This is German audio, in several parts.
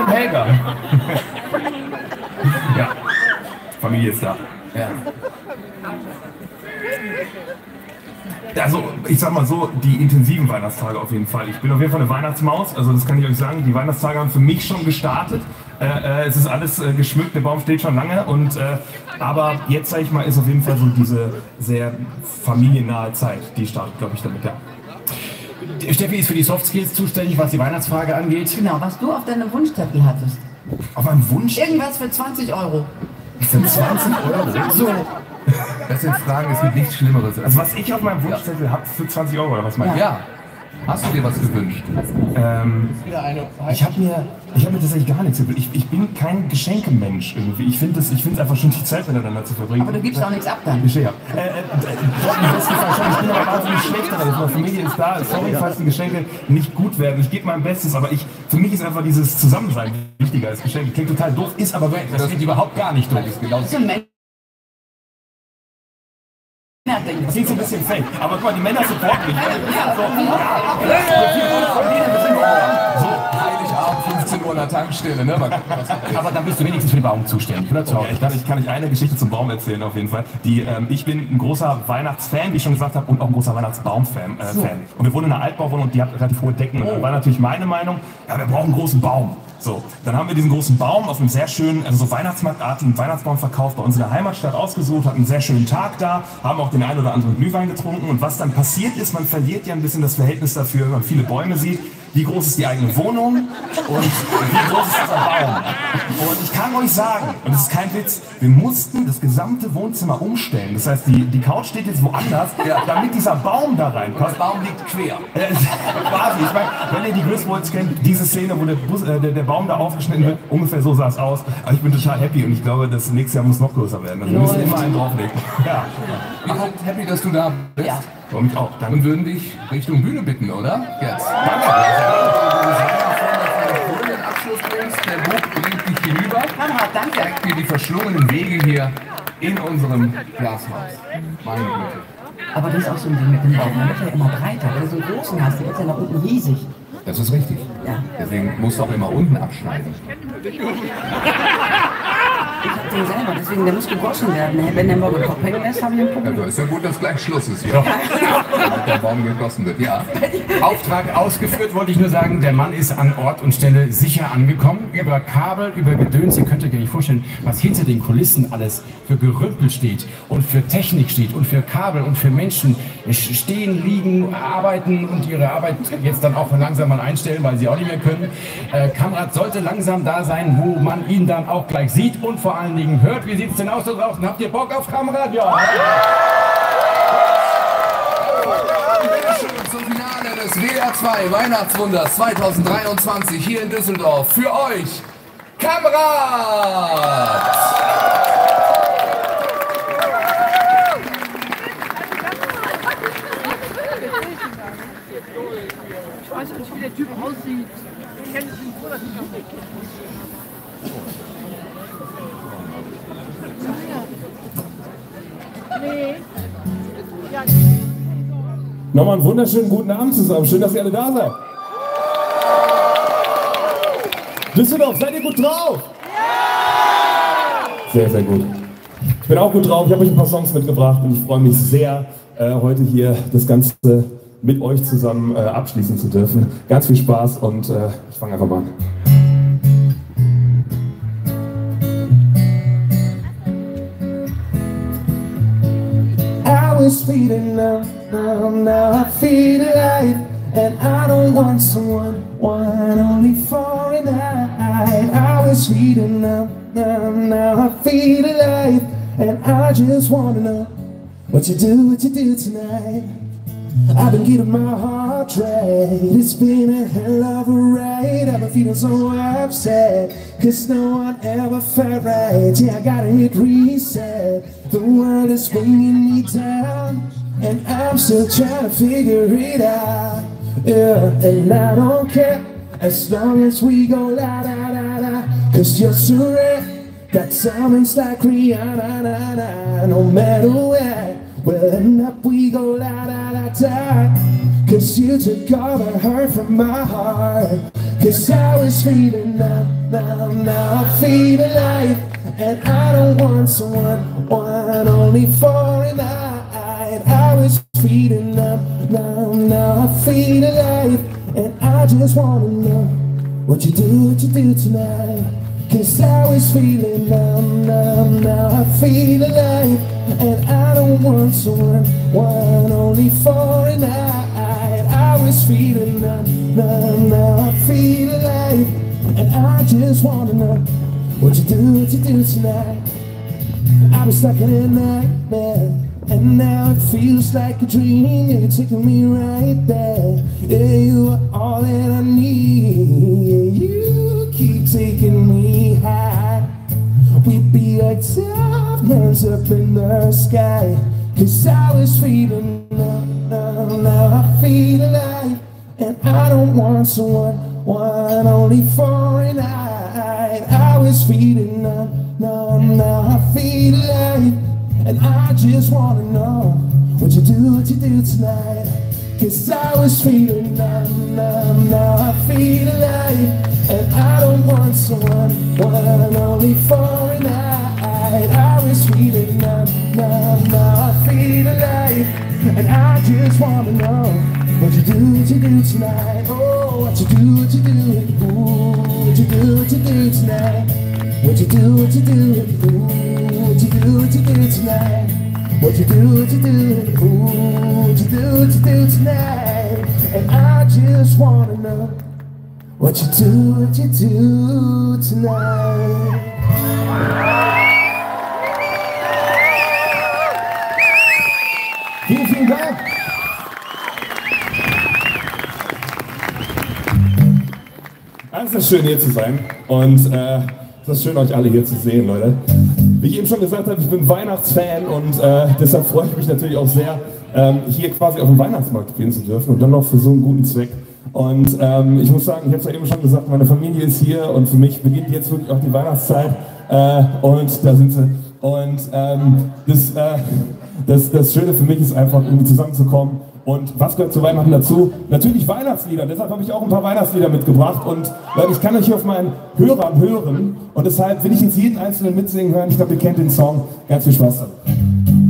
und Helga. Ja, Familie ist da. Ja. Also, ich sag mal so, die intensiven Weihnachtstage auf jeden Fall. Ich bin auf jeden Fall eine Weihnachtsmaus, also das kann ich euch sagen. Die Weihnachtstage haben für mich schon gestartet. Es ist alles geschmückt, der Baum steht schon lange. Aber jetzt, sag ich mal, ist auf jeden Fall so diese sehr familiennahe Zeit. Die startet, glaube ich, damit, ja. Steffi ist für die Soft Skills zuständig, was die Weihnachtsfrage angeht. Genau, was du auf deinem Wunschzettel hattest. Auf meinem Wunsch? Irgendwas für 20 Euro. Für 20 Euro? So. Das sind Fragen, es gibt nichts Schlimmeres. Also was ich auf meinem Wunschzettel habe für 20 Euro, oder was meinst du? Ja. Hast du dir was gewünscht? Ich habe mir tatsächlich gar nichts gewünscht. Ich bin kein Geschenkemensch irgendwie. Ich finde es einfach schön, die Zeit miteinander zu verbringen. Aber du gibst auch nichts ab dann. Ich bin aber wahnsinnig schlecht daran. Meine Familie ist da. Sorry, falls die Geschenke nicht gut werden. Ich gebe mein Bestes, aber für mich ist einfach dieses Zusammensein wichtiger als Geschenke. Klingt total doof, ist aber weg. Das klingt überhaupt gar nicht doof. Das ist ein Mensch. Das klingt so ein bisschen fake, aber guck mal, die Männer supporten mich. So, Heiligabend, 15 Uhr an der Tankstelle, ne? Aber dann bist du wenigstens für den Baum zuständig, oder? Okay, kann ich eine Geschichte zum Baum erzählen, auf jeden Fall. Ich bin ein großer Weihnachtsfan, wie ich schon gesagt habe, und auch ein großer Weihnachtsbaum-Fan. Und wir wohnen in einer Altbauwohnung und die hat relativ hohe Decken. Und dann war natürlich meine Meinung, ja, wir brauchen einen großen Baum. So, dann haben wir diesen großen Baum auf einem sehr schönen, also so Weihnachtsmarktartigen Weihnachtsbaumverkauf bei uns in der Heimatstadt ausgesucht, hatten einen sehr schönen Tag da, haben auch den einen oder anderen Glühwein getrunken und was dann passiert ist, man verliert ja ein bisschen das Verhältnis dafür, wenn man viele Bäume sieht. Wie groß ist die eigene Wohnung und wie groß ist dieser Baum? Und ich kann euch sagen, und das ist kein Witz, wir mussten das gesamte Wohnzimmer umstellen. Das heißt, die Couch steht jetzt woanders, damit dieser Baum da reinpasst. Der Baum liegt quer. Quasi. Ich meine, wenn ihr die Griswolds kennt, diese Szene, wo der Baum da aufgeschnitten wird, ungefähr so sah es aus. Aber ich bin total happy und ich glaube, das nächste Jahr muss noch größer werden. Also wir müssen immer einen drauflegen. Ja. Wir sind happy, dass du da bist. Ja. Und ich auch. Danke. Und würden dich Richtung Bühne bitten, oder? Jetzt. Danke. Abschluss bringst, der Buch bringt dich hinüber. Konrad, danke. Zeigt dir die verschlungenen Wege hier in unserem Glashaus. Meine Güte. Aber das ist auch so ein Ding mit dem Baum. Der wird ja immer breiter. Wenn du so einen großen hast, der wird ja nach unten riesig. Das ist richtig. Ja. Deswegen musst du auch immer unten abschneiden. Ich hab den selber, deswegen der muss gegossen werden. Wenn der morgen Kopf hängen lässt, habe ich ein Ja, Problem. du ist ja gut, dass gleich Schluss ist hier. Damit der Baum gegossen wird. Ja. Auftrag ausgeführt, wollte ich nur sagen, der Mann ist an Ort und Stelle sicher angekommen. Über Kabel, über Gedöns, ihr könnt euch gar nicht vorstellen, was hinter den Kulissen alles für Gerümpel steht und für Technik steht und für Kabel und für Menschen stehen, liegen, arbeiten und ihre Arbeit jetzt dann auch langsam mal einstellen, weil sie auch nicht mehr können. Kamrat sollte langsam da sein, wo man ihn dann auch gleich sieht und vor allen Dingen hört. Wie sieht es denn aus da draußen? Habt ihr Bock auf Kamrat? Ja! Zum Finale des WDR 2 Weihnachtswunders 2023 hier in Düsseldorf. Für euch, Kamrat! Ich weiß nicht, wie der Typ aussieht. Ich kenne ihn so, dass ich noch nicht. Nee. Ja, Nochmal einen wunderschönen guten Abend zusammen. Schön, dass ihr alle da seid. Düsseldorf, seid ihr gut drauf? Sehr, sehr gut. Ich bin auch gut drauf. Ich habe euch ein paar Songs mitgebracht und ich freue mich sehr, heute hier das Ganze mit euch zusammen abschließen zu dürfen. Ganz viel Spaß und ich fange einfach mal an. I was feeling now I feel alive, and I don't want someone, one only for a night. I was feeling now I feel alive, and I just wanna know what you do tonight. I've been getting my heart rate, it's been a hell of a ride. I've been feeling so upset, cause no one ever felt right. Yeah, I gotta hit reset, the world is bringing me down, and I'm still trying to figure it out. Yeah, and I don't care, as long as we go la da da da. Cause you're so rare, got diamonds like Rihanna, na, na. No matter where we'll end up, we go la da da da. Cause you took all the hurt from my heart. 'cause I was feeling now I feel alive. And I don't want someone, one only for a night. I was feeling now I feel alive. And I just wanna know what you do tonight. 'Cause I was feeling now I feel alive. And I don't want someone, one only for a night. I was feeling now I feel alive. And I just wanna know what you do tonight. I was stuck in a nightmare, and now it feels like a dream. You're taking me right there. Yeah, you are all that I need. You keep taking me high. We'd be like diamonds up in the sky. 'Cause I was feeling now I feel alive. And I don't want someone, one only for a night. I was feeling now I feel alive. And I just wanna know what you do tonight. 'Cause I was feeling now I feel alive. And I don't want someone, one only for a night. I was feeling now I feel alive. And I just wanna know what you do tonight. Oh, what you do, ooh, what you do tonight. What you do, ooh, what you do tonight. What you do, ooh, what you do tonight. And I just wanna know what you do tonight. Vielen Dank. Es ist schön, hier zu sein, und es ist schön, euch alle hier zu sehen, Leute. Wie ich eben schon gesagt habe, ich bin Weihnachtsfan, und deshalb freue ich mich natürlich auch sehr, hier quasi auf den Weihnachtsmarkt gehen zu dürfen, und dann noch für so einen guten Zweck. Und ich muss sagen, ich habe es ja eben schon gesagt, meine Familie ist hier, und für mich beginnt jetzt wirklich auch die Weihnachtszeit, und da sind sie. Und das Schöne für mich ist einfach, irgendwie zusammenzukommen. Und was gehört zu Weihnachten dazu? Natürlich Weihnachtslieder. Deshalb habe ich auch ein paar Weihnachtslieder mitgebracht. Und Leute, ich kann euch hier auf meinen Hörern hören. Und deshalb will ich jetzt jeden einzelnen mitsingen hören. Ich glaube, ihr kennt den Song. Ganz viel Spaß damit.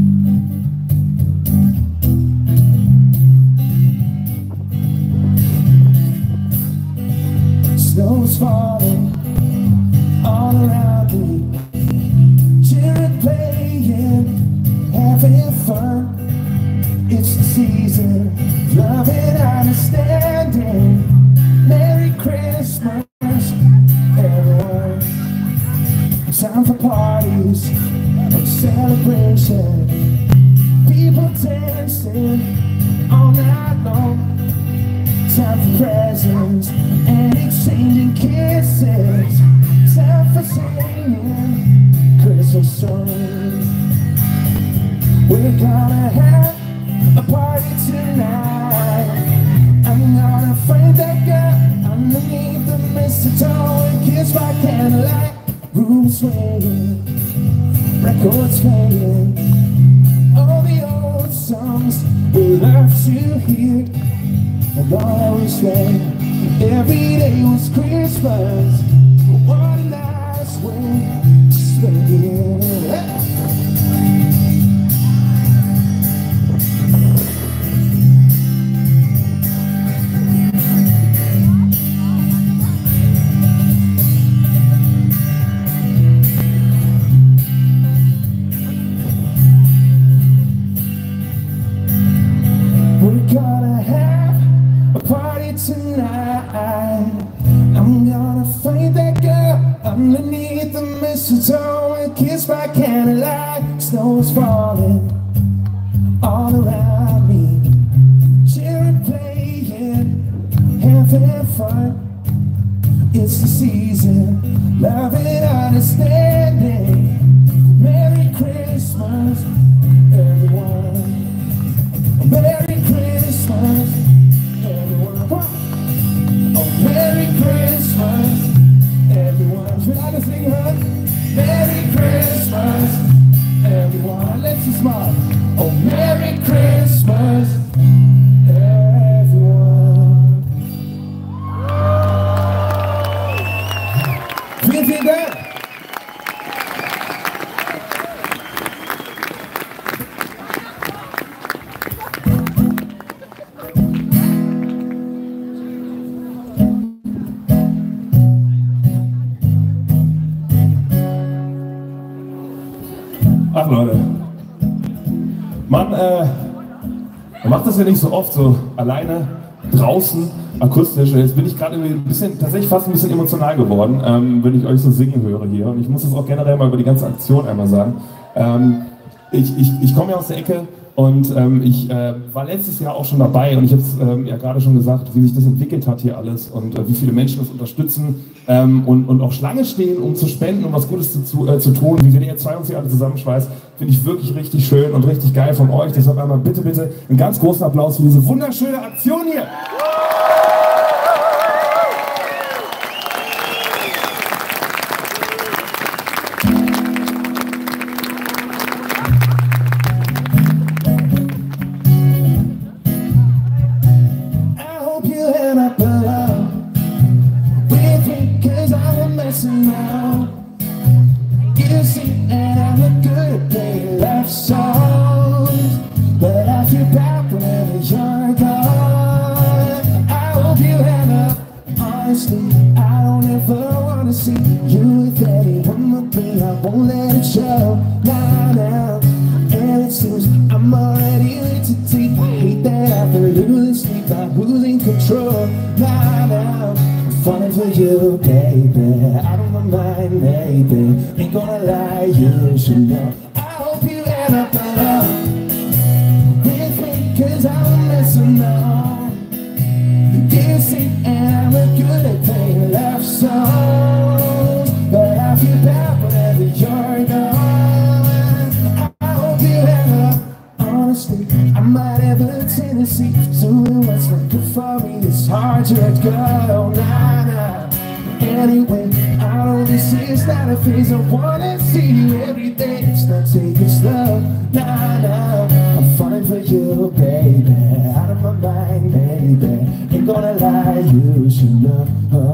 Snow's falling all around me. Children playing, having fun. It's the season, love and understanding. Merry Christmas, everyone. Time for parties and celebration. People dancing all night long. Time for presents and exchanging kisses. Time for singing Christmas songs. We're gonna have a party tonight. I'm gonna find that girl underneath the mistletoe and kiss by candlelight. Room swaying, records playing, all the old songs we love to hear. And always say every day was Christmas. What a nice way to spend it. We're gonna have a party tonight. I'm gonna find that girl underneath the mistletoe and kiss by candlelight. Snow's falling all around me. Children playing, having fun. It's the season, love and understanding. Merry Christmas, everyone. Merry Christmas, everyone. Oh, Merry Christmas, everyone. Should I just sing her? Merry Christmas, everyone. Let's just smile. Oh, Merry Christmas, everyone. Tag, Leute. Man macht das ja nicht so oft, so alleine, draußen, akustisch. Jetzt bin ich gerade tatsächlich fast ein bisschen emotional geworden, wenn ich euch so singen höre hier. Und ich muss das auch generell mal über die ganze Aktion einmal sagen. Ich komme ja aus der Ecke und ich war letztes Jahr auch schon dabei und ich habe es ja gerade schon gesagt, wie sich das entwickelt hat hier alles und wie viele Menschen das unterstützen und auch Schlange stehen, um zu spenden, um was Gutes zu tun, wie WDR 2 uns hier alle zusammenschweißt, finde ich wirklich richtig schön und richtig geil von euch. Deshalb einmal bitte einen ganz großen Applaus für diese wunderschöne Aktion hier. Now you see that I'm a good play love songs, but I feel bad whenever you're gone. I hope you end up, honestly, I don't ever wanna see you with anyone but me. I won't let it show, now, and it seems I'm already in too deep. I hate that I've been losing sleep, I'm losing control, now. Falling for you, baby, out of my mind, maybe. Ain't gonna lie, you should know. I hope you end up alone with me, cause I'm messing up. You see, and I'm good at playing love songs, but I feel bad whenever you're gone. I hope you end up, honestly, I might have a tendency to what's not good for me. It's hard to let go, anyway, I know this is not a phase. I wanna see you every day. It's not taking slow, I'm falling for you, baby, out of my mind, baby. Ain't gonna lie, you should know.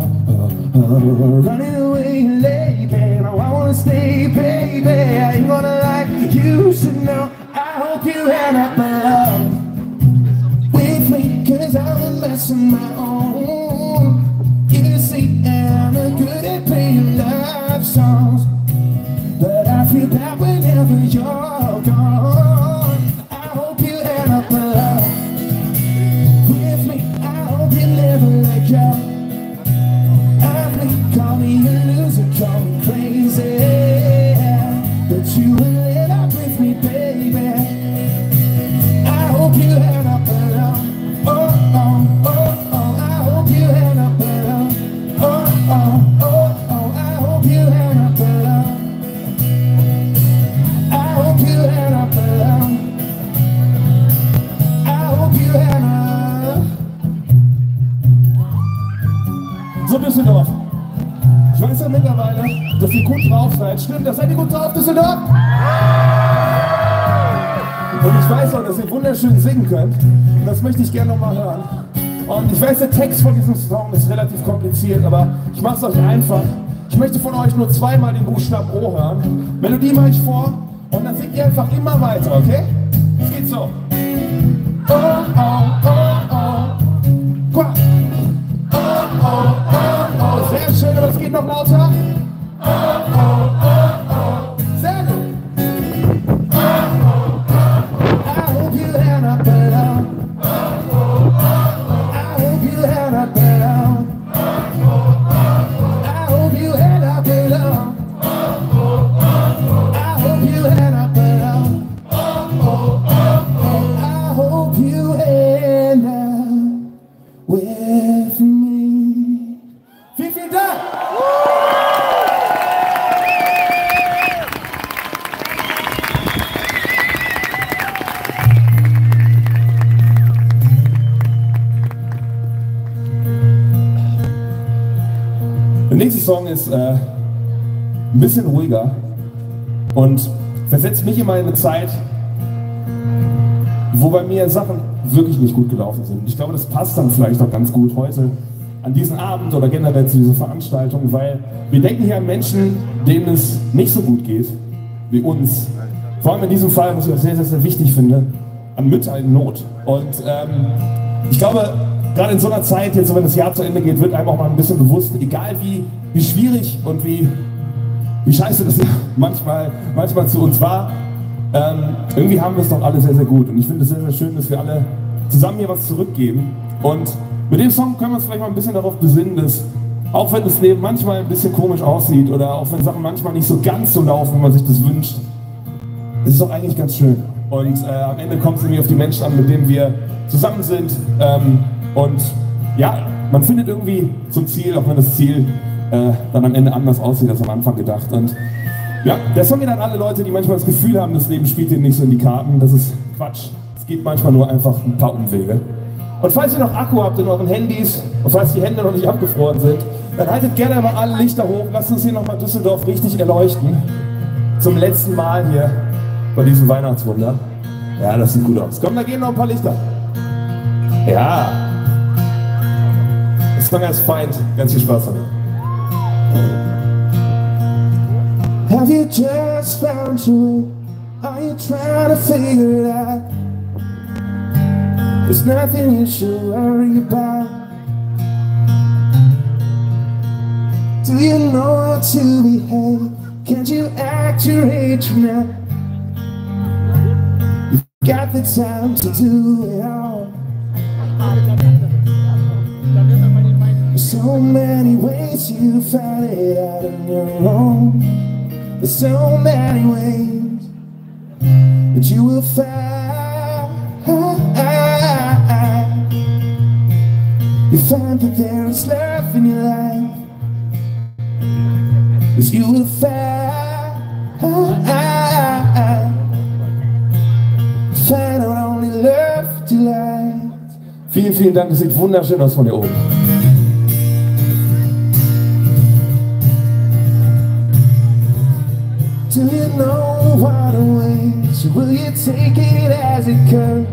Running away late, baby, I wanna stay, baby. I ain't gonna lie, you should know. I hope you end up alone with me, cause I'm a mess of my own. You see, I'm good at playing love songs, but I feel bad whenever you're gone. I hope you end up alone with me. I hope you never let go. Call me a loser, call me crazy, but you will end up with me, baby. I hope you end up alone. I hope you end up alone. I hope you end up alone. I hope you end up alone. I hope you end up. So Düsseldorf. Ich weiß ja mittlerweile, dass ihr gut drauf seid. Stimmt, das seid ihr gut drauf, Düsseldorf? Und ich weiß auch, dass ihr wunderschön singen könnt. Und das möchte ich gerne nochmal hören. Und ich weiß, der Text von diesem Song ist relativ kompliziert, aber ich mache es euch einfach. Ich möchte von euch nur zweimal den Buchstaben O hören. Melodie mache ich vor und dann singt ihr einfach immer weiter, okay? Es geht so. Oh, oh, oh, oh. Guck mal. Oh, oh, oh, oh. Sehr schön, aber es geht noch lauter. Oh, oh, oh, oh. Sehr gut. I hope you end up alone. I hope you end up alone. I hope you end up alone. I hope you end up alone. I hope you end up with me. Vielen Dank! Der nächste Song ist ein bisschen ruhiger und versetzt mich immer in eine Zeit, wo bei mir Sachen wirklich nicht gut gelaufen sind. Ich glaube, das passt dann vielleicht auch ganz gut heute an diesen Abend oder generell zu dieser Veranstaltung, weil wir denken hier an Menschen, denen es nicht so gut geht wie uns. Vor allem in diesem Fall, was ich auch sehr, sehr, sehr wichtig finde, an Mütter in Not. Und ich glaube, gerade in so einer Zeit, jetzt wenn das Jahr zu Ende geht, wird einem auch mal ein bisschen bewusst, egal wie schwierig und wie scheiße das manchmal zu uns war, irgendwie haben wir es doch alle sehr, sehr gut. Und ich finde es sehr, sehr schön, dass wir alle zusammen hier was zurückgeben. Und mit dem Song können wir uns vielleicht mal ein bisschen darauf besinnen, dass auch wenn das Leben manchmal ein bisschen komisch aussieht oder auch wenn Sachen manchmal nicht so ganz so laufen, wie man sich das wünscht, ist es doch eigentlich ganz schön. Und am Ende kommt es irgendwie auf die Menschen an, mit denen wir zusammen sind. Und ja, man findet irgendwie so ein Ziel, auch wenn das Ziel dann am Ende anders aussieht als am Anfang gedacht. Und ja, der Song geht an alle Leute, die manchmal das Gefühl haben, das Leben spielt ihnen nicht so in die Karten. Das ist Quatsch. Es geht manchmal nur einfach ein paar Umwege. Und falls ihr noch Akku habt in euren Handys und falls die Hände noch nicht abgefroren sind, dann haltet gerne mal alle Lichter hoch. Lasst uns hier nochmal Düsseldorf richtig erleuchten. Zum letzten Mal hier bei diesem Weihnachtswunder. Ja, das sieht gut aus. Komm, da gehen noch ein paar Lichter. Ja. Das Song heißt Feind. Ganz viel Spaß damit. Have you just found your way? Are you trying to figure it out? There's nothing you should worry about. Do you know how to behave? Can't you act your age now? You've got the time to do it all. There's so many ways you found it out on your own. There's so many ways that you will find. You find that there is love in your life, 'cause you will find out only love to life. Vielen, vielen Dank, das sieht wunderschön aus von hier oben. Do you know what awaits? Will you take it as it comes?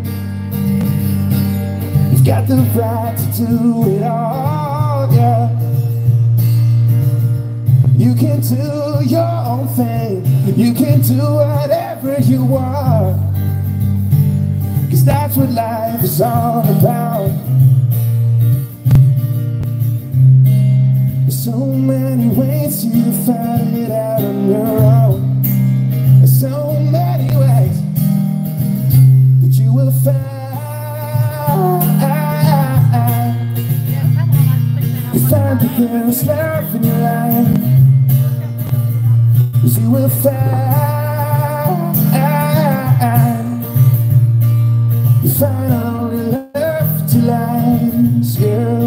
You've got the right to do it all, yeah. You can do your own thing. You can do whatever you want, 'cause that's what life is all about. There's so many ways you find it out on your own. There's so many ways that you will find. You find that there is love in your life, 'cause you will find. You find only love to life, yeah.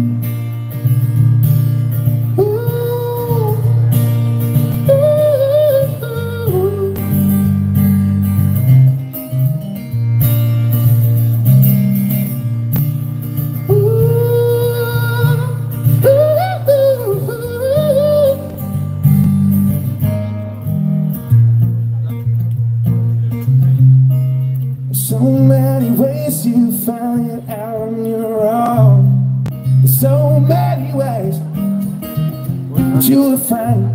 So many ways you found it out on your own. So many ways you will find.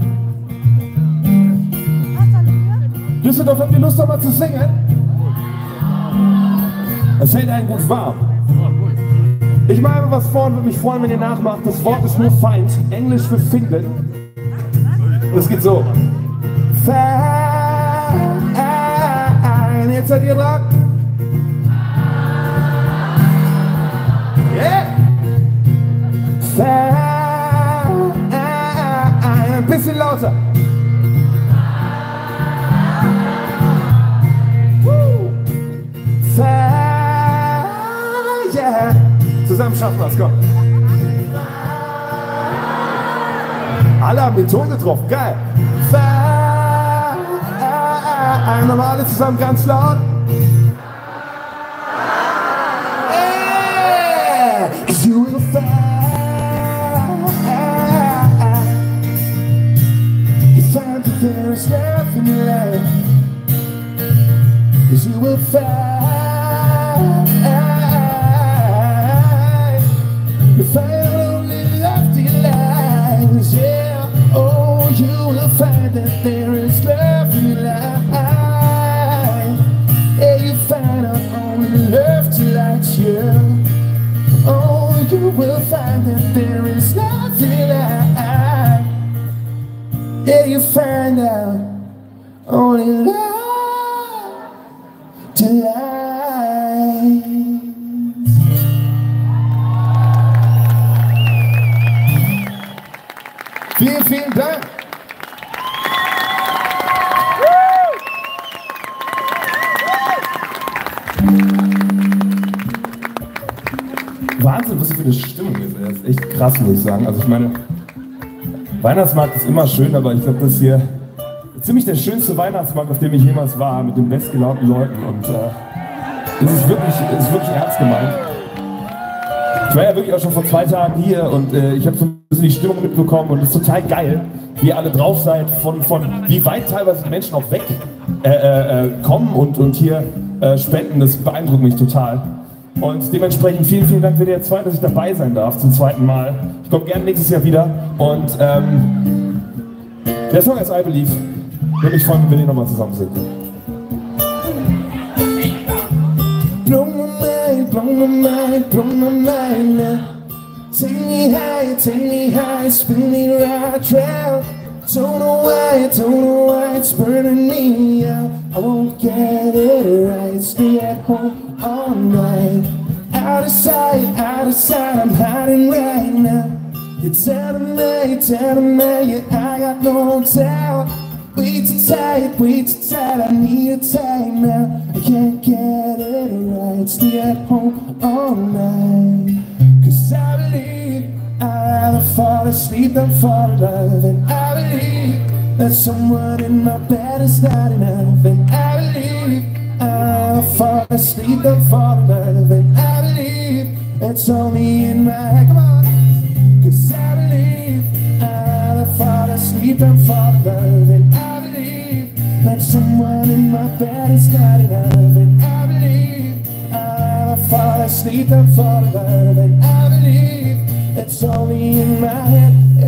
Düsseldorf, habt ihr Lust, noch mal zu singen? Es hält einen gut warm. Ich mache einfach was vor und würde mich freuen, wenn ihr nachmacht. Das Wort ist nur Feind, Englisch für finden. Das geht so. Feind. Jetzt seid ihr dran. Yeah. Ein bisschen lauter. Yeah. Zusammen schaffen wir es, komm. Alle haben den Ton getroffen, geil. Nochmal alle zusammen ganz laut. You will find, you find that there is love in your life, 'cause you will find, you find only love to your life, yeah. Oh, you will find that there is love in your life, yeah. You find out only love to life, yeah. Oh, you will find that there is nothing I. Yeah, you find out only love. Vielen, vielen Dank. Wahnsinn, was für eine Stimmung ist. Das ist echt krass, muss ich sagen. Also ich meine, Weihnachtsmarkt ist immer schön, aber ich glaube, das ist hier ziemlich der schönste Weihnachtsmarkt, auf dem ich jemals war, mit den bestgelaunten Leuten. Und es ist wirklich ernst gemeint. Ich war ja wirklich auch schon vor 2 Tagen hier und ich habe so ein bisschen die Stimmung mitbekommen und es ist total geil, wie ihr alle drauf seid, von wie weit teilweise die Menschen auch weg kommen und hier spenden. Das beeindruckt mich total. Und dementsprechend vielen, vielen Dank für die Zeit, dass ich dabei sein darf zum 2. Mal. Ich komme gerne nächstes Jahr wieder und der Song ist I Believe. Würde mich freuen, wenn wir den nochmal zusammen singen. Blow my mind, blow my mind, blow my mind now. Take me high, spin me right round. Don't know why it's burning me out. I won't get it right, stay at home all night. Out of sight, I'm hiding right now. You're telling me, yeah, I got no doubt. Way too tight, I need a time now. I can't get it right, stay at home all night. Cause I believe I'd rather fall asleep than fall in love. And I believe that someone in my bed is not enough. And I believe I'd rather fall asleep than fall in love. And I believe it's only in my head, come on. Cause I believe I'd rather fall asleep than fall in love. And I believe that someone in my bed is not enough. And I believe I'd rather fall asleep than fall in love. And I believe it's only in my head.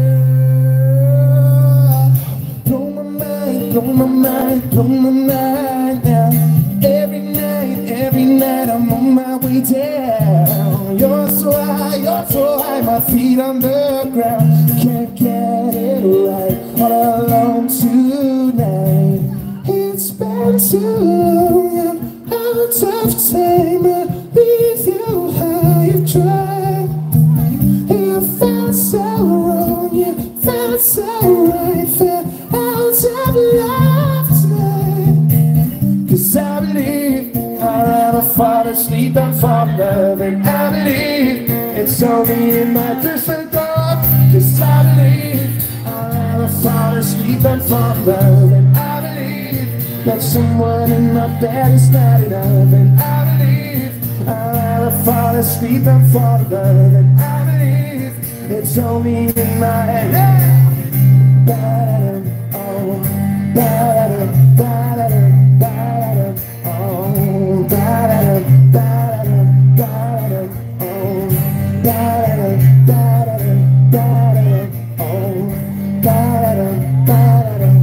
Blow my mind, blow my mind, blow my mind now. Every night I'm on my way down. You're so high, my feet on the ground. Can't get it right, all alone tonight. It's been too long, I'm out of time. With you, I've tried. You felt so wrong, you felt so right. Felt out of love tonight. Cause I believe I'd rather fall asleep than fall in love. And I believe it's only in my distant dark. Cause I believe I'd rather fall asleep than fall in love. And I believe that someone in my bed is not enough. And I believe I'd rather fall asleep than fall in love. And I believe it's only in my head. Ba-da-dum, oh, ba-da-dum, ba-da-dum, ba-da-dum, oh, ba-da-dum, ba-da-dum, ba-da-dum, oh, ba-da-dum, ba-da-dum, ba-da-dum, oh, ba-da-dum, ba-da-dum.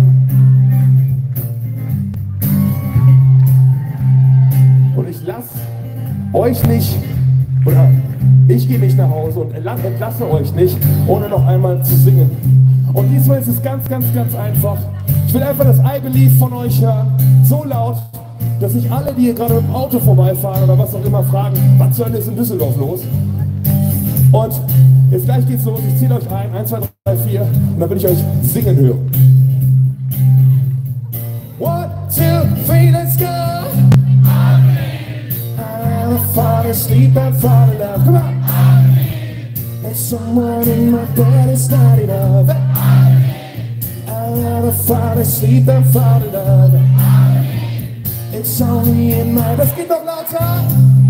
Und ich lasse euch nicht, oder ich gehe nicht nach Hause und entlasse euch nicht, ohne noch einmal zu singen. Und diesmal ist es ganz, ganz, ganz einfach. Ich will einfach das I Believe von euch hören, so laut, dass sich alle, die hier gerade mit dem Auto vorbeifahren oder was auch immer, fragen, was zur Hölle ist in Düsseldorf los? Und jetzt gleich geht's los, ich zähle euch ein, 1, 2, 3, 4 und dann will ich euch singen hören. 1, 2, 3, let's go! I'll fall asleep and fall in love. Come on! There's someone in my bed, it's not enough. I'll never fall asleep and fall in love. It's only in my... Let's get up lauter!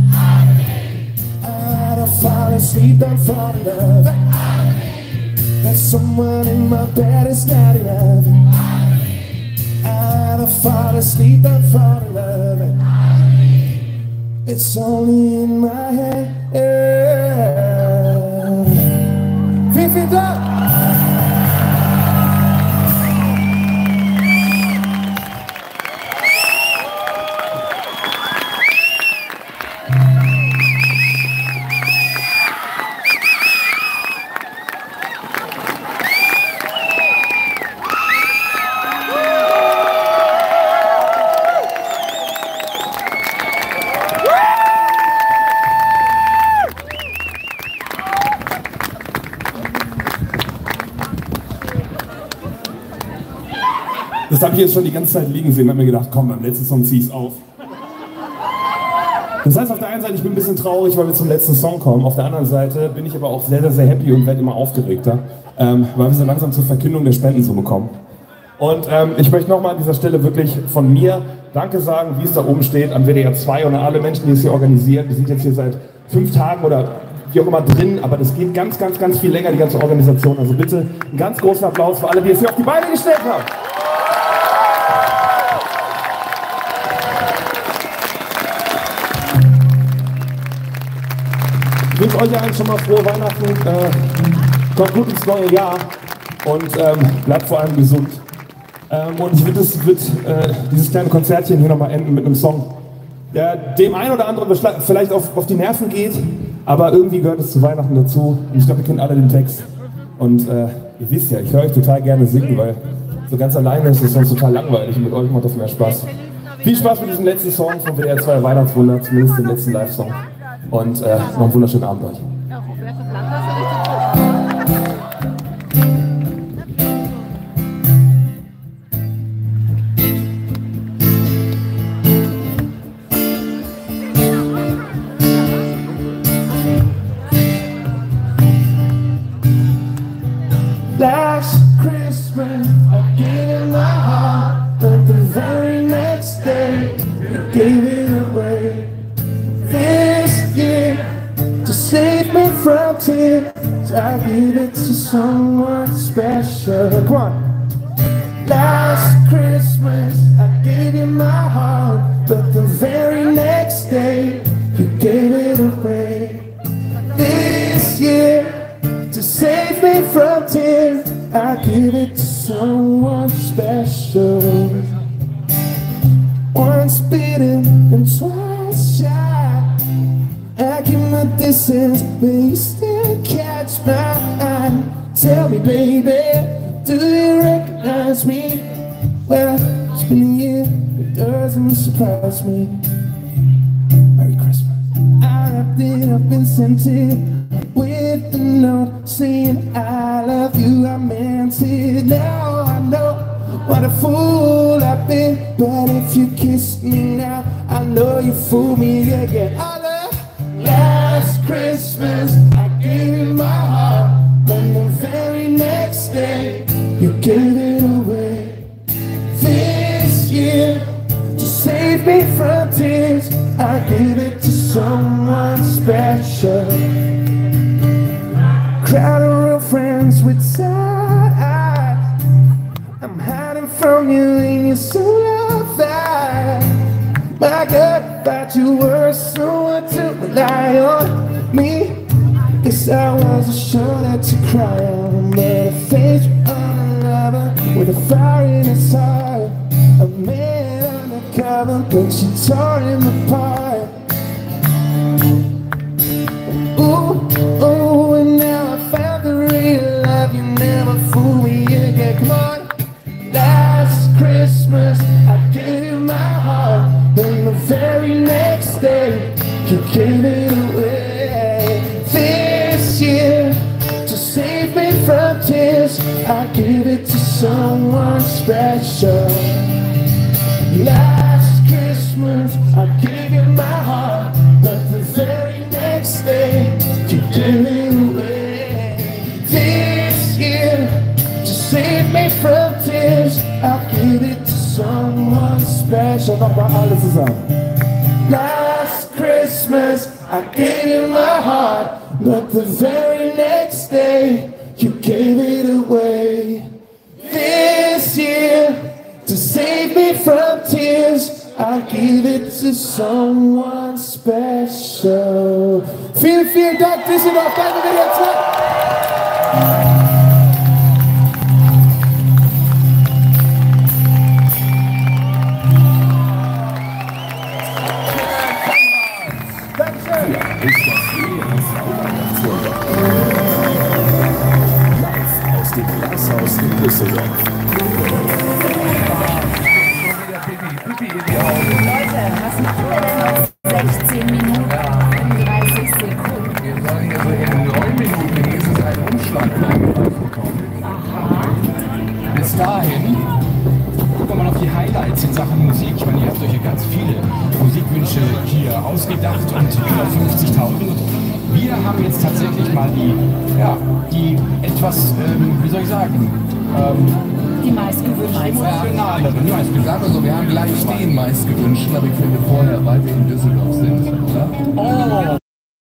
I'll fall asleep and fall in love. There's someone in my bed, it's not enough. I'll fall asleep and fall in love. It's only in my head. Vielen Dank! Das habe ich jetzt schon die ganze Zeit liegen sehen und habe mir gedacht, komm, beim letzten Song zieh ich's auf. Das heißt, auf der einen Seite, ich bin ein bisschen traurig, weil wir zum letzten Song kommen. Auf der anderen Seite bin ich aber auch sehr, sehr, sehr happy und werde immer aufgeregter, weil wir so langsam zur Verkündung der Spendensumme kommen. Und ich möchte nochmal an dieser Stelle wirklich von mir Danke sagen, wie es da oben steht, an WDR 2 und an alle Menschen, die es hier organisieren. Wir sind jetzt hier seit 5 Tagen oder wie auch immer drin, aber das geht ganz, ganz, ganz viel länger, die ganze Organisation. Also bitte einen ganz großen Applaus für alle, die es hier auf die Beine gestellt haben. Ich wünsche euch allen schon mal frohe Weihnachten, kommt gut ins neue Jahr und bleibt vor allem gesund. Und ich würde dieses kleine Konzertchen hier nochmal enden mit einem Song, der dem einen oder anderen vielleicht auf die Nerven geht, aber irgendwie gehört es zu Weihnachten dazu. Und ich glaube, ihr kennt alle den Text. Und ihr wisst ja, ich höre euch total gerne singen, weil so ganz alleine ist es sonst total langweilig und mit euch macht das mehr Spaß. Viel Spaß mit diesem letzten Song von WDR 2 Weihnachtswunder, zumindest den letzten Live-Song. Und noch einen wunderschönen Abend euch. Last Christmas, I gave it my heart, but the very next day, you gave it away. This year, to save me from tears, I give it to someone special. Come on. Last Christmas, I gave you my heart, but the very next day, you gave it away. This year, to save me from tears, I give it to someone special. Once bitten and twice shy, I keep my distance, but you still catch my eye. Tell me, baby, do you recognize me? Well, it's been a year, it doesn't surprise me. Merry Christmas. I wrapped it up and sent it with the note saying I love you, I meant it. Now I know what a fool I've been, but if you kiss me now, I know you fooled me again. Last Christmas, I gave you my heart, but the very next day, you gave it away. This year, to save me from tears, I give it to someone special. Crowd of real friends with side eyes, I'm hiding from you and you're so loved. My gut thought you were someone to rely on me. Guess I wasn't sure that you cry on, but I faced another with a fire in his heart. A man undercover, but she tore him apart. Ooh, ooh, and now I found the real love. You never fooled me again. Come on. Last Christmas, I gave you my heart. Then the very next day, you gave it away. This year, to save me from tears, I give it to someone special. Last Christmas, I gave you my heart, but the very next day, you gave it away. This year, to save me from tears, I give it to someone special. Nochmal alle zusammen. Last Christmas, I gave you my heart, but the very next day, you gave it away. This year, to save me from tears, I give it to someone special. Vielen, vielen Dank, Düsseldorf, danke WDR 2. Live aus dem Glashaus in Düsseldorf. Leute, was machen wir denn noch? 16 Minuten, 35 Sekunden. Wir sollen hier so in 9 Minuten dieses einen Umschlag bekommen. Bis dahin Sachen Musik. Ich meine, ihr habt euch ja ganz viele Musikwünsche hier ausgedacht und über 50.000. Wir haben jetzt tatsächlich mal die etwas, wie soll ich sagen, die meistgewünschten. emotionaleren. Sagen wir so, wir haben gleich den meistgewünschten, aber ich finde vorher, weil wir in Düsseldorf sind, oder? Oh!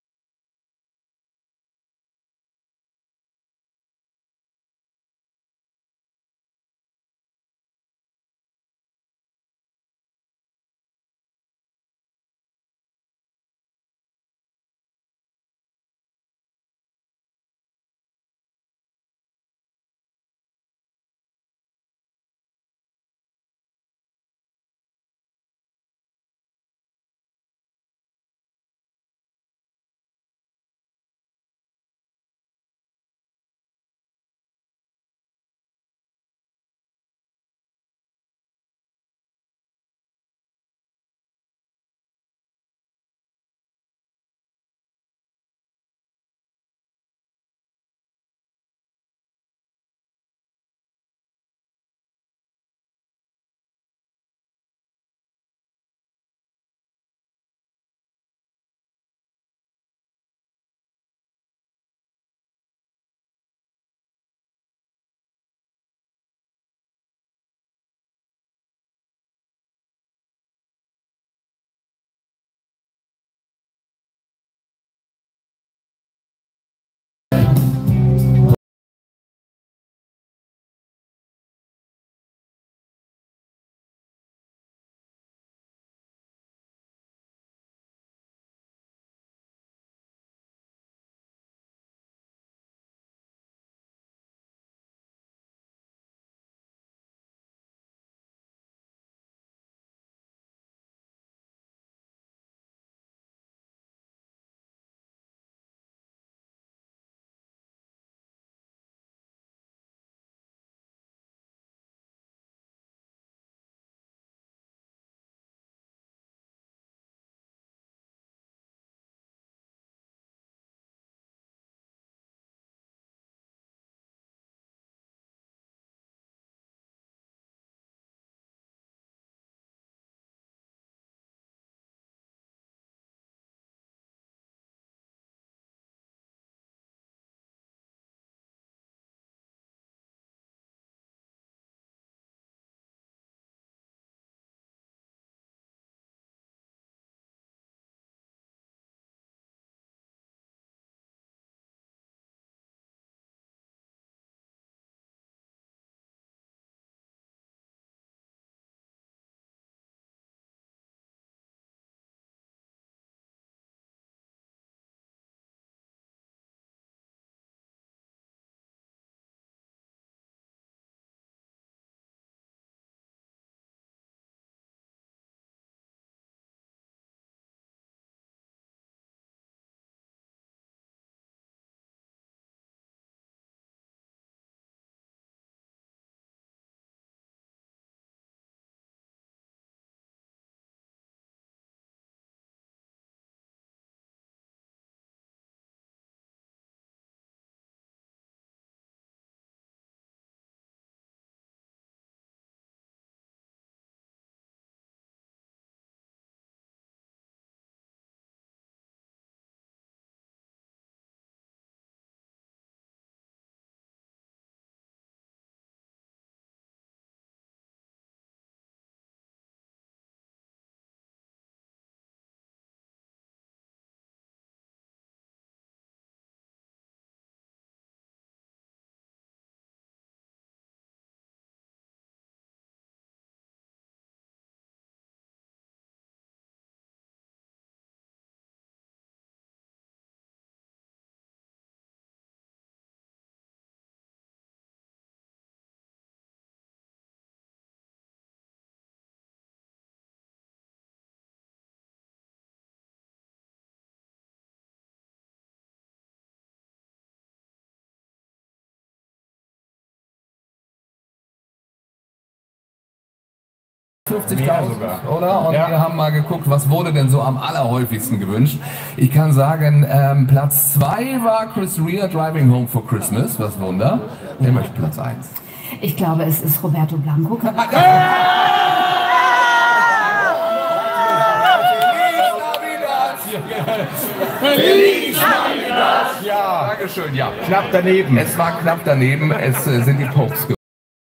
Oder? Und wir haben mal geguckt, was wurde denn so am allerhäufigsten gewünscht. Ich kann sagen, Platz 2 war Chris Rea, Driving Home for Christmas. Was Wunder. Wer möchte Platz 1? Ich glaube, es ist Roberto Blanco. Feliz Navidad! Ja, Dankeschön, ja. Knapp daneben. Es war knapp daneben, es sind die Pokes geworden.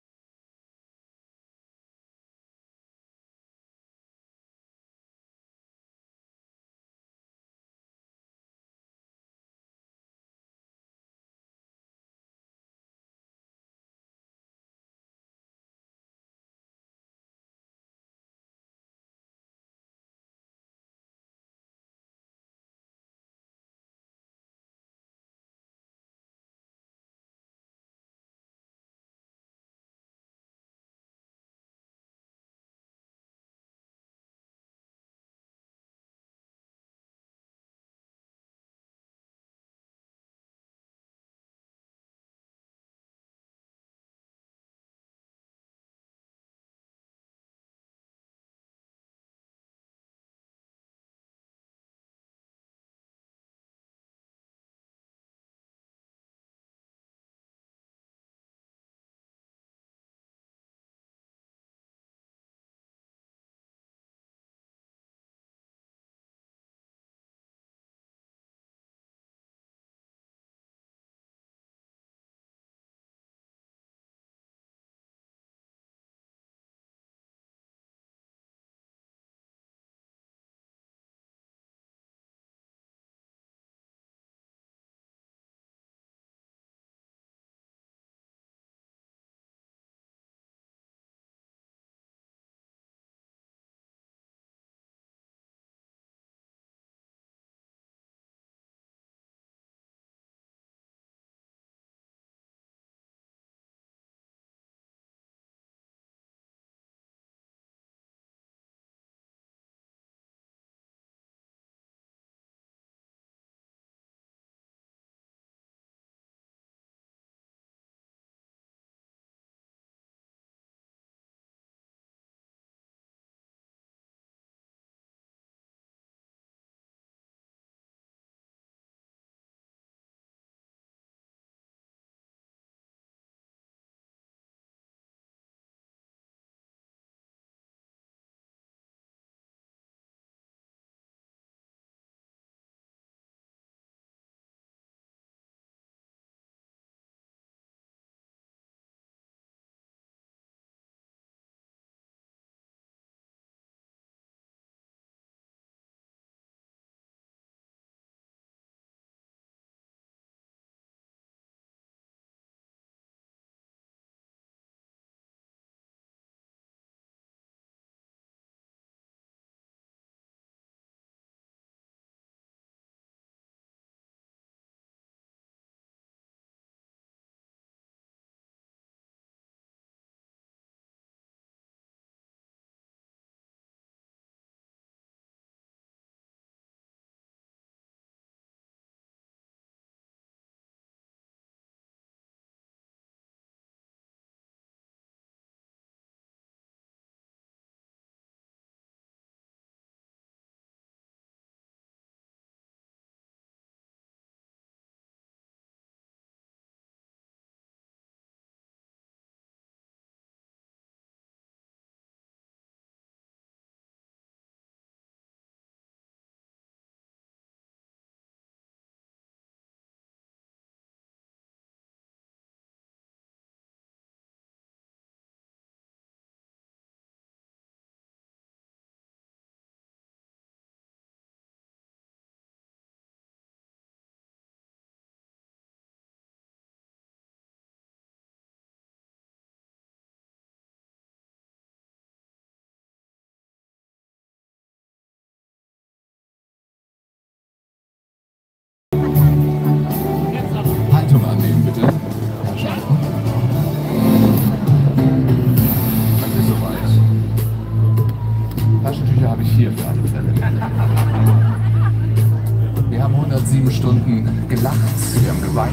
Wir haben 107 Stunden gelacht, wir haben geweint,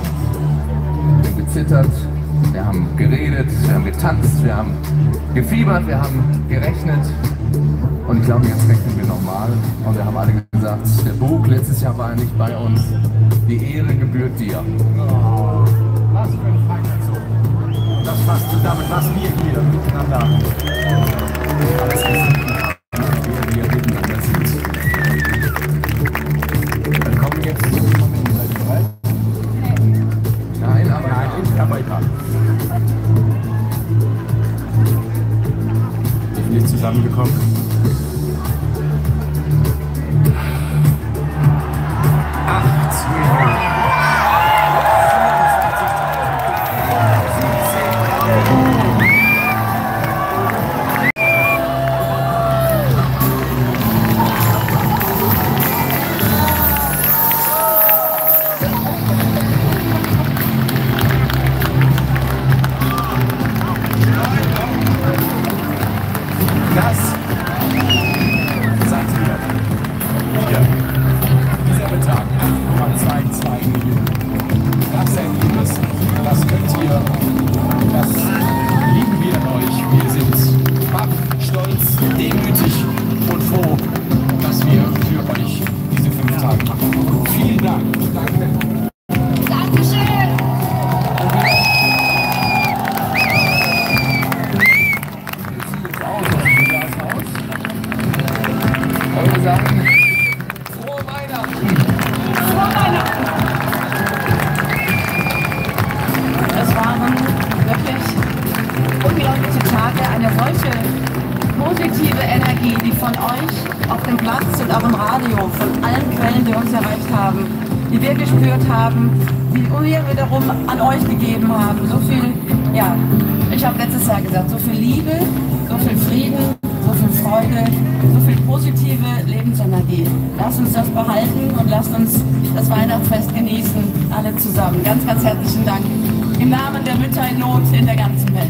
wir haben gezittert, wir haben geredet, wir haben getanzt, wir haben gefiebert, wir haben gerechnet. Und ich glaube, jetzt rechnen wir nochmal. Und wir haben alle gesagt, der Bug letztes Jahr war nicht bei uns. Die Ehre gebührt dir. Oh, was für ein Feinheitszug. Das fasst zusammen, was wir hier miteinander alles gesehen haben, wie wir miteinander sind. Dann kommen jetzt zusammengekommen. Positive Energie, die von euch auf dem Platz und auch im Radio, von allen Quellen, die uns erreicht haben, die wir gespürt haben, die wir wiederum an euch gegeben haben. So viel, ja, ich habe letztes Jahr gesagt, so viel Liebe, so viel Frieden, so viel Freude, so viel positive Lebensenergie. Lasst uns das behalten und lasst uns das Weihnachtsfest genießen, alle zusammen. Ganz, ganz herzlichen Dank im Namen der Mütter in Not in der ganzen Welt.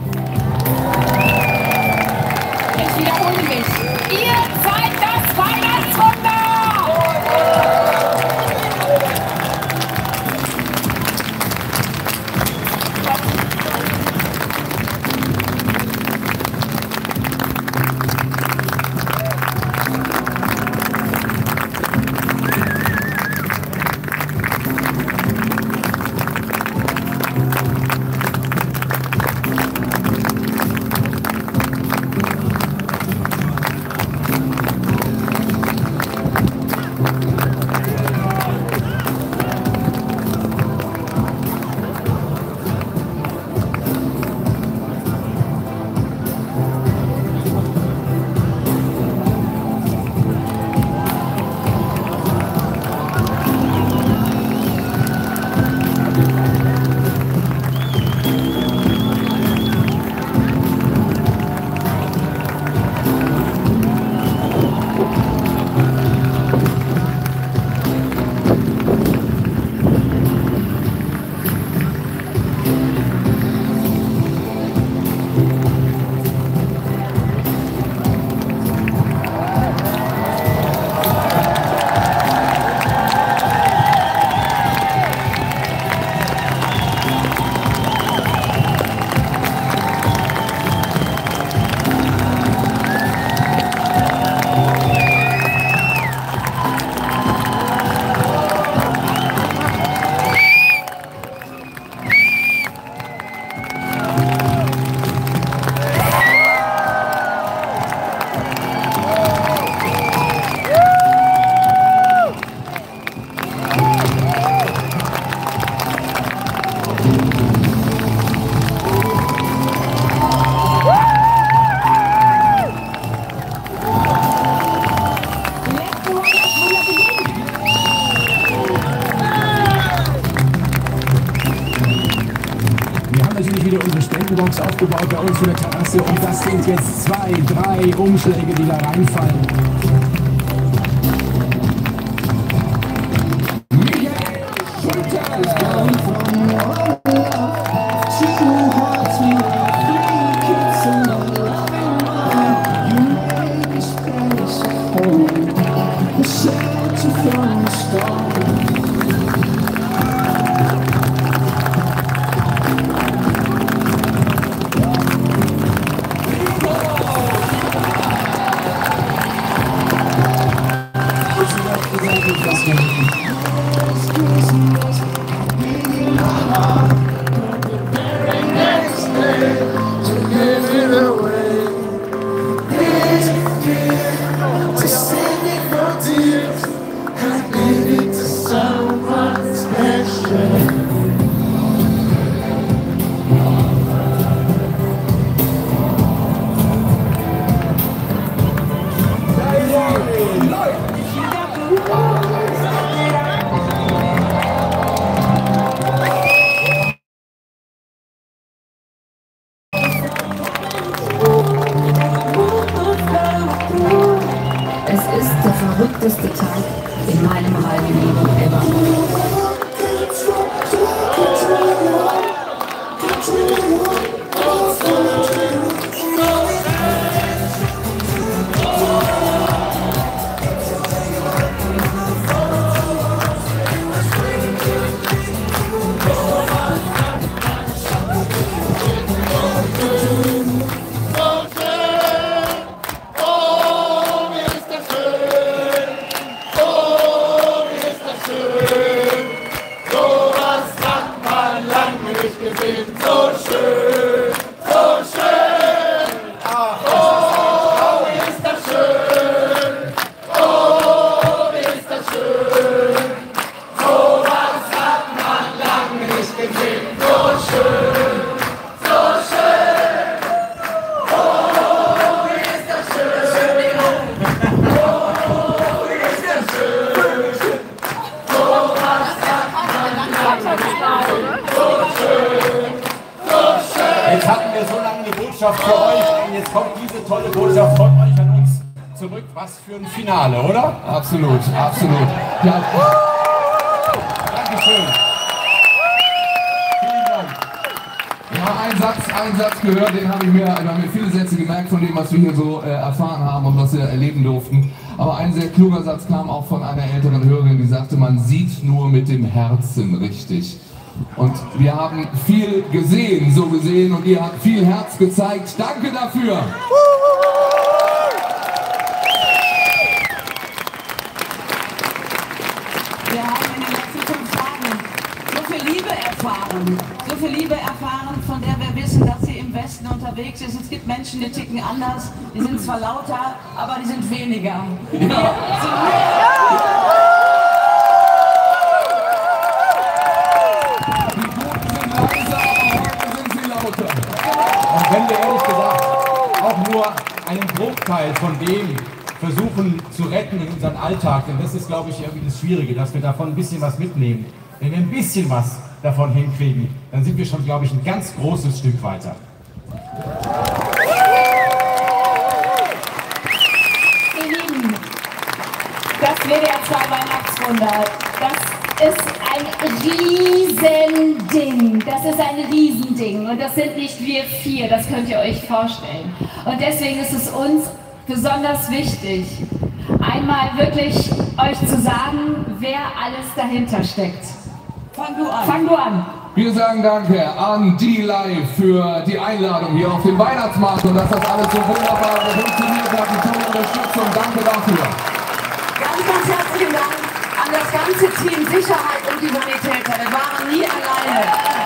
Ich wiederhole mich. Ihr seid das Weihnachtswunder! Aufgebaut bei uns für der Terrasse und das sind jetzt 2, 3 Umschläge, die da reinfallen. verrückteste Tag in meinem halben Leben ever. Jetzt hatten wir so lange eine Botschaft für euch und jetzt kommt diese tolle Botschaft von euch an uns zurück. Was für ein Finale, oder? Absolut, absolut. Ja. Dankeschön. Vielen Dank. Ja, einen Satz gehört, den habe ich mir viele Sätze gemerkt von dem, was wir hier so erfahren haben und was wir erleben durften. Aber ein sehr kluger Satz kam auch von einer älteren Hörerin, die sagte, man sieht nur mit dem Herzen richtig. Und wir haben viel gesehen, so gesehen, und ihr habt viel Herz gezeigt. Danke dafür! Wir haben in den letzten 5 Tagen so viel Liebe erfahren, von der wir wissen, dass sie im Westen unterwegs ist. Es gibt Menschen, die ticken anders, die sind zwar lauter, aber die sind weniger. Wir sind mehr. Und wenn wir ehrlich gesagt auch nur einen Bruchteil von dem versuchen zu retten in unseren Alltag, denn das ist, glaube ich, irgendwie das Schwierige, dass wir davon ein bisschen was mitnehmen. Wenn wir ein bisschen was davon hinkriegen, dann sind wir schon, glaube ich, ein ganz großes Stück weiter. Ihr Lieben, das WDR 2 Weihnachtswunder, das ist ein Riesending. Das ist ein Riesending. Und das sind nicht wir 4, das könnt ihr euch vorstellen. Und deswegen ist es uns besonders wichtig, einmal wirklich euch zu sagen, wer alles dahinter steckt. Fang du an. Fang du an. Wir sagen Danke an D-Live für die Einladung hier auf den Weihnachtsmarkt und dass das alles so wunderbar funktioniert hat. Die tolle Unterstützung. Danke dafür. Ganz, ganz herzlichen Dank an das ganze Team Sicherheit und die Sanitäter. Wir waren nie alleine.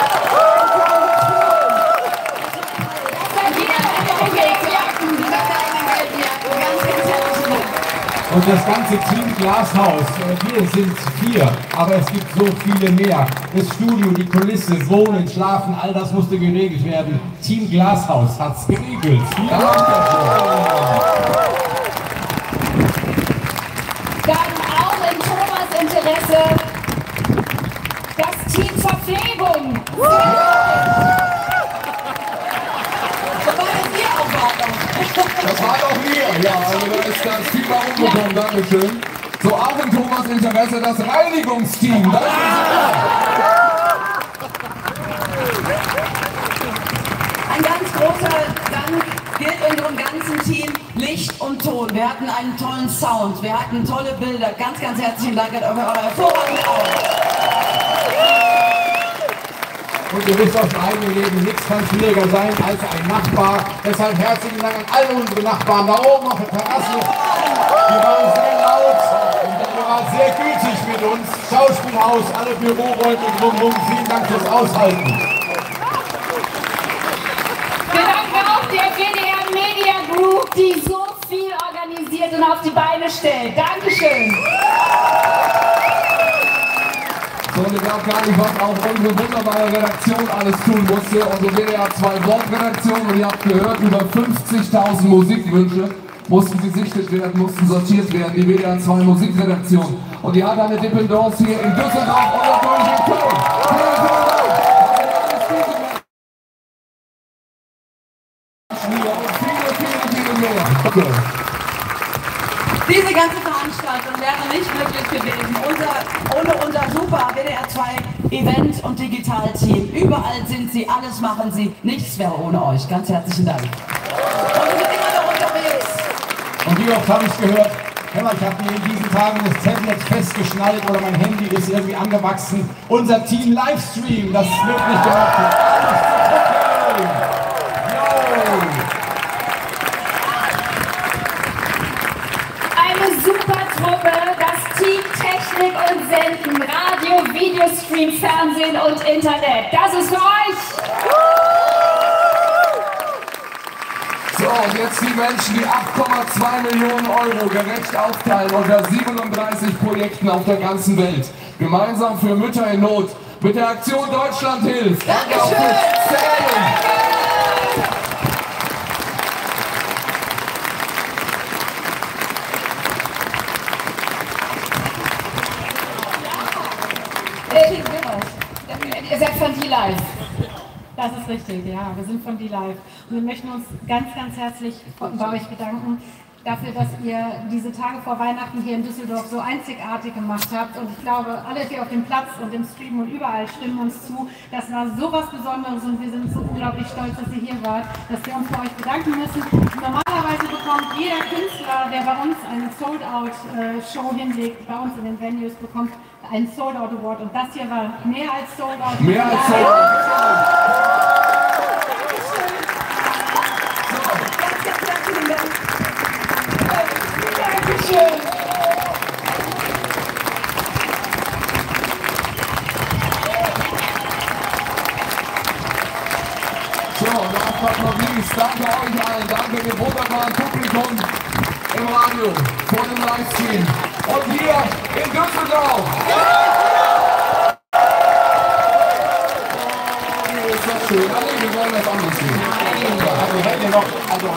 Und das ganze Team Glashaus, wir sind 4, aber es gibt so viele mehr. Das Studio, die Kulisse, Wohnen, Schlafen, all das musste geregelt werden. Team Glashaus hat es geregelt. Vielen Dank dafür. Dann auch in Thomas Interesse das Team Verpflegung. Das war doch mir. Ja, also da ist ganz viel mal rumgekommen. Dankeschön. So, auch in Thomas Interesse das Reinigungsteam. Das ist Ein ganz großer Dank gilt unserem ganzen Team Licht und Ton. Wir hatten einen tollen Sound, wir hatten tolle Bilder. Ganz, ganz herzlichen Dank für eure hervorragende Arbeit. Und ihr wisst aus dem eigenen Leben, nichts kann schwieriger sein als ein Nachbar. Deshalb herzlichen Dank an alle unsere Nachbarn da oben auf der Terrasse. Die waren sehr laut und ihr wart sehr gütig mit uns. Schauspielhaus, alle Büroräume drumherum. Vielen Dank fürs Aushalten. Wir danken auch der WDR Media Group, die so viel organisiert und auf die Beine stellt. Dankeschön. so, und ich glaube gar nicht, was auch unsere wunderbare Redaktion alles tun musste. Unsere WDR 2 Wortredaktion, und ihr habt gehört, über 50.000 Musikwünsche mussten gesichtet werden, mussten sortiert werden. Die WDR 2 Musikredaktion. Und die hat eine Dependance hier in Düsseldorf und natürlich in Köln. Vielen Dank. Und viele mehr. Okay. Diese ganze Veranstaltung wäre nicht möglich gewesen. Ohne unser super WDR 2 Event- und Digitalteam. Überall sind sie, alles machen sie. Nichts wäre ohne euch. Ganz herzlichen Dank. Und wir sind immer noch unterwegs. Und wie oft habe ich gehört, ich habe mir in diesen Tagen das Tablet festgeschnallt oder mein Handy ist irgendwie angewachsen. Unser Team Livestream, das wird nicht gemacht. Eine super Truppe, das Team Technik und Senden, Radio, Videostream, Fernsehen und Internet. Das ist für euch! So, und jetzt die Menschen, die 8,2 Millionen Euro gerecht aufteilen unter 37 Projekten auf der ganzen Welt. Gemeinsam für Mütter in Not mit der Aktion Deutschland hilft. Danke auch fürs Zählen. Ihr seid von D-Live. Das ist richtig, ja. Wir sind von D-Live. Und wir möchten uns ganz, ganz herzlich bei euch bedanken dafür, dass ihr diese Tage vor Weihnachten hier in Düsseldorf so einzigartig gemacht habt. Und ich glaube, alle hier auf dem Platz und im Stream und überall stimmen uns zu. Das war so was Besonderes und wir sind so unglaublich stolz, dass ihr hier wart, dass wir uns bei euch bedanken müssen. Normalerweise bekommt jeder Künstler, der bei uns eine Sold-Out-Show hinlegt, bei uns in den Venues, bekommt einen Sold-Out-Award. Und das hier war mehr als Sold-Out. Mehr als Sold-Out. So, last but not least, danke euch allen, danke dem wunderbaren Publikum im Radio, vor dem Livestream und hier in Düsseldorf. Ist das schön? Alle, wir wollen das anders sehen. Also hätten wir noch,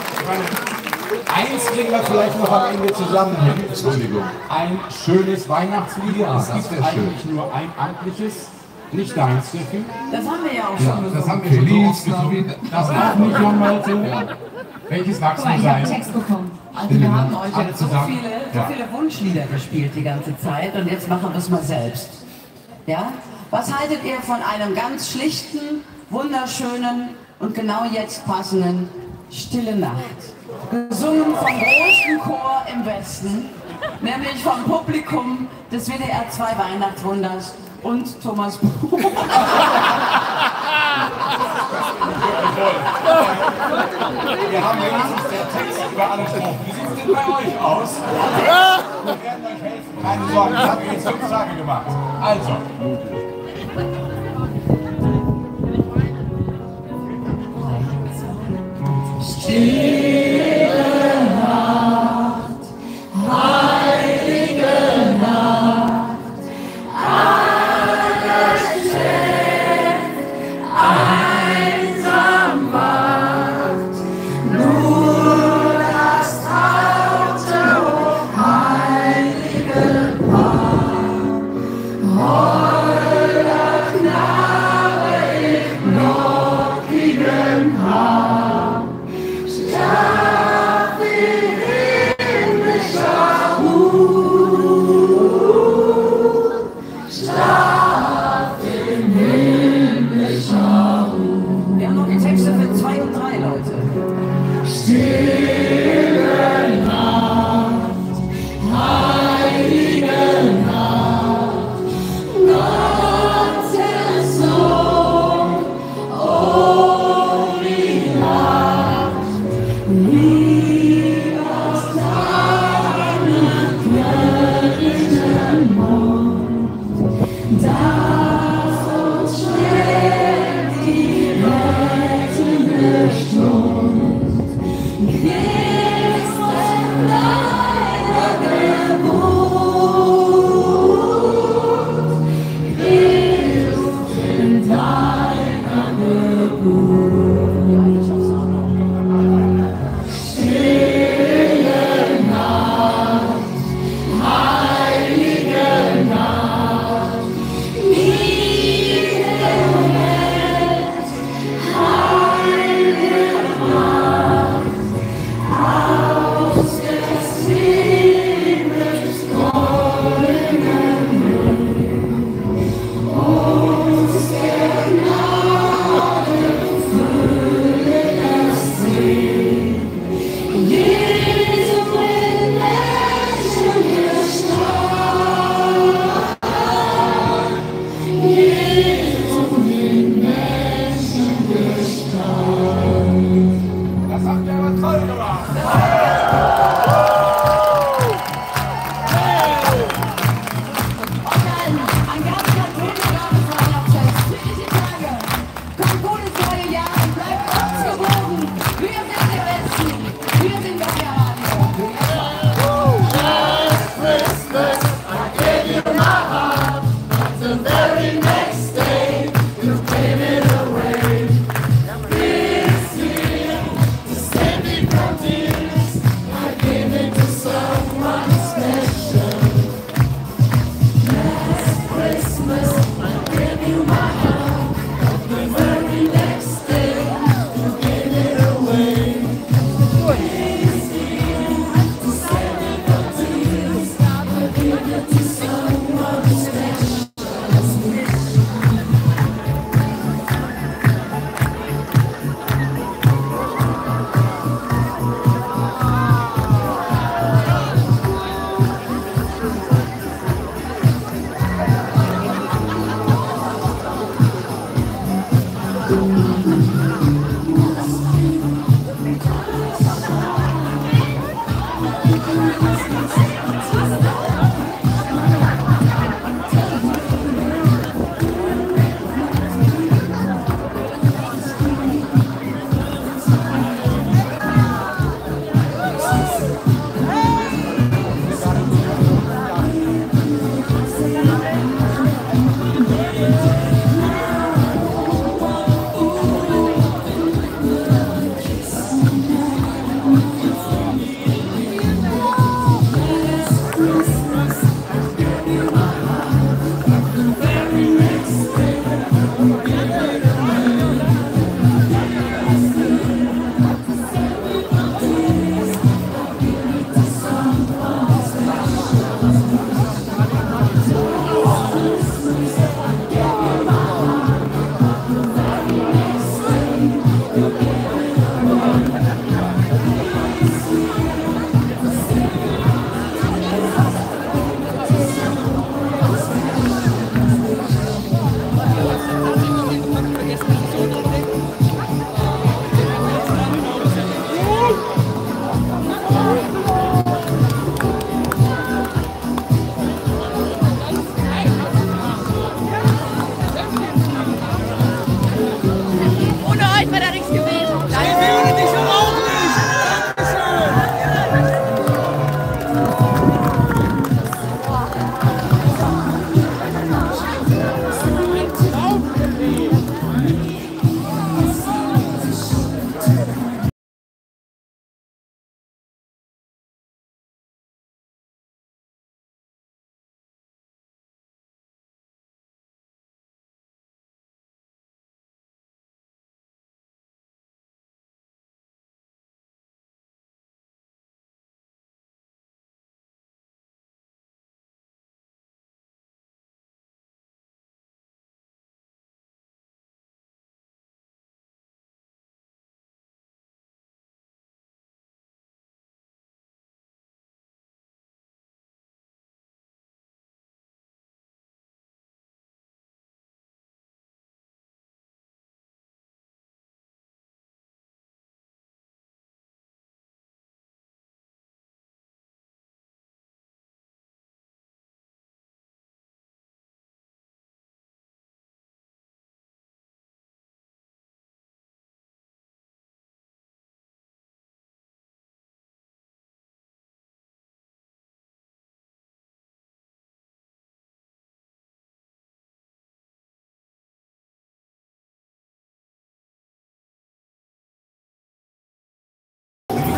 eins kriegen wir vielleicht noch am Ende zusammen hin. Entschuldigung. Ein schönes Weihnachtslied. Ja, es das gibt wär eigentlich schön. nur ein amtliches, nicht deins, Steffi. Das haben wir ja auch schon. Das haben wir schon so oft gesungen. Das auch nicht, Jan Malte. Ja. Welches magst du Ich habe einen sein? Text bekommen. Also wir haben euch Alle jetzt so zusammen? viele Wunschlieder gespielt die ganze Zeit und jetzt machen wir es mal selbst. Ja? Was haltet ihr von einem ganz schlichten, wunderschönen und genau jetzt passenden Stille Nacht? Gesungen vom größten Chor im Westen, nämlich vom Publikum des WDR 2 Weihnachtswunders und Thomas Buch. Wir haben wenigstens den Text über alle gesprochen. Wie sieht es denn bei euch aus? Wir werden euch helfen. Keine Sorge, das haben wir jetzt 5 Tage gemacht. Also. Stille Nacht, heilige Nacht, alles schläft, einsam wacht, nur das traute, heilige Paar, holder Knabe im lockigen Haar. Schlaf in himmlischer Ruhe, schlaf in himmlischer Ruhe. Wir haben noch die Texte für 2 und 3, Leute. Stille Nacht, heilige Nacht, Gottes Sohn, oh wie Nacht, wie aus deinem göttlichen Mund, das uns schenkt die rettende Stund.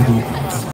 Blumenplatz.